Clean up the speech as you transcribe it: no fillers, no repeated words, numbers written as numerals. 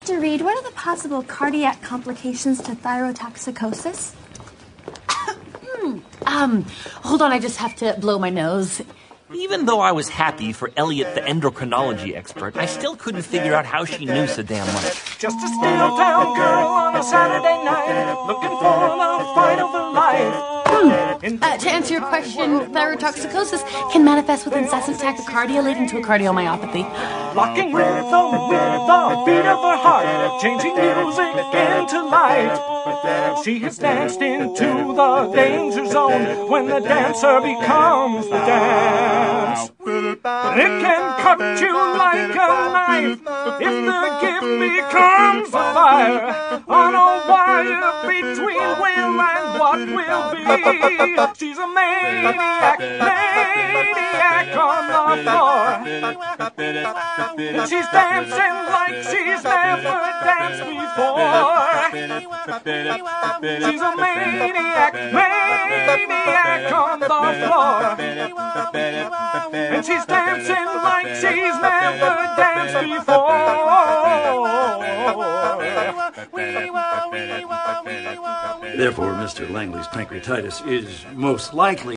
To read, what are the possible cardiac complications to thyrotoxicosis? Hold on, I just have to blow my nose. Even though I was happy for Elliot, the endocrinology expert, I still couldn't figure out how she knew so damn much. Just a small town girl on a Saturday night, looking for the fight of her life. To answer your question, thyrotoxicosis can manifest with incessant tachycardia leading to a cardiomyopathy. Locking rhythm with the beat of her heart, changing music into light. She has danced into the danger zone when the dancer becomes the dance. It can cut you like a knife if the gift becomes a fire on a wire between will and what will be. She's a maniac, maniac on the floor. She's dancing like she's never danced before. She's a maniac, maniac on the floor. And she's dancing like she's never danced before. Therefore, Mr. Langley's pancreatitis is most likely